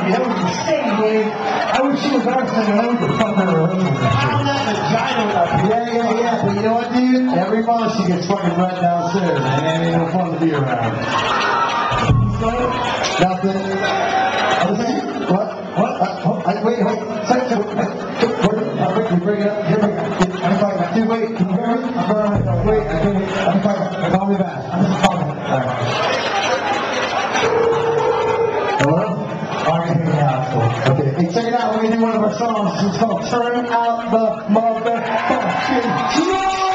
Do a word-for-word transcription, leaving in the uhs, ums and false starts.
funny. That was insane, Dave. I wish she was our singer. I would have fucking rehearsal. Found that vagina up here. Yeah, yeah, yeah. But you know what, dude? Every month she gets fucking run downstairs, man. It ain't no fun to be around. Nothing. What? What? Uh, oh, I, wait, wait. Second. Wait, we bring it up. Here we go. I'm talking. Dude, wait. Can you hear me? I'm sorry. Wait, I can't. I'm talking. Call me back. I'm just calling. All right. Hello? All right, here we go. Okay. Hey, check it out. We're going to do one of our songs. It's called Turn Out the Motherfucking Joy!